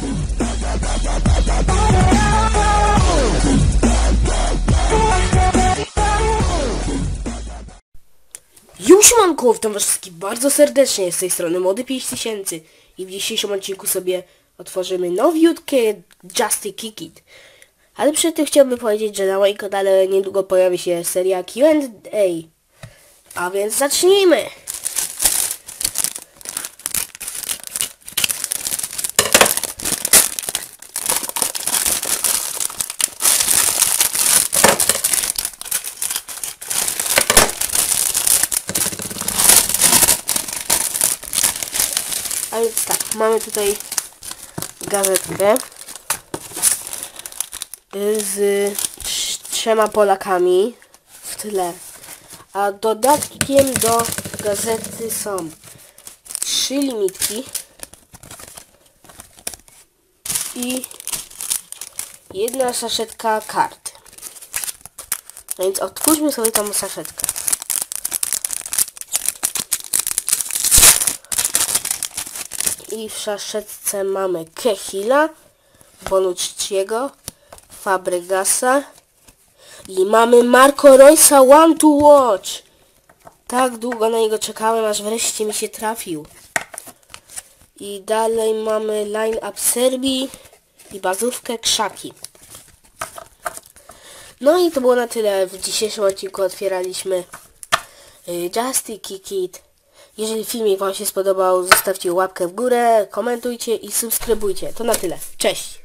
Siemanko, witam was wszystkich bardzo serdecznie, z tej strony Młody 5000 i w dzisiejszym odcinku sobie otworzymy nowiutkie Just Kick It. Ale przed tym chciałbym powiedzieć, że na moim kanale niedługo pojawi się seria Q&A. A więc zacznijmy! A więc tak, mamy tutaj gazetkę z 3 Polakami w tle, a dodatkiem do gazety są 3 limitki i 1 saszetka kart. A więc otwórzmy sobie tą saszetkę. I w saszetce mamy Cahilla, Bonucciego, Fabregasa i mamy Marco Reusa One to Watch. Tak długo na niego czekałem, aż wreszcie mi się trafił. I dalej mamy line-up Serbii i bazówkę Krzaki. No i to było na tyle. W dzisiejszym odcinku otwieraliśmy Just Kick It. Jeżeli filmik wam się spodobał, zostawcie łapkę w górę, komentujcie i subskrybujcie. To na tyle. Cześć!